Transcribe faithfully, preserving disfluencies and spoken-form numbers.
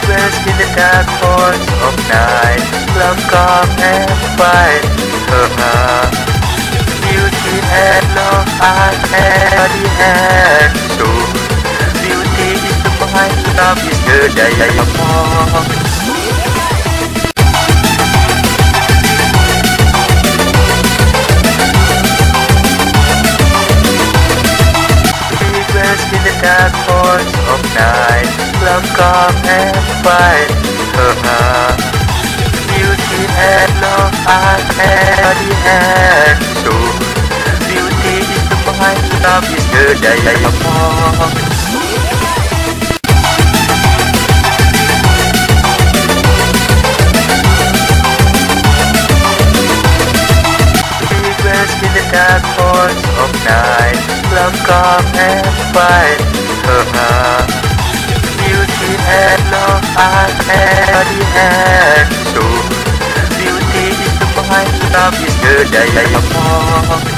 Secrets in the dark forest of night. Love, calm and fight. Her heart, beauty and love, art and body and soul. Beauty is the mind, love is the diamond. In the dark forest of night, love, calm and fight. Her heart, beauty and love, art and body and soul. Beauty is the mind, love is the diamond. In the dark forest of night, love, calm and fight. Her heart, beauty and love, art and body and soul. Beauty is the mind, love is the diamond.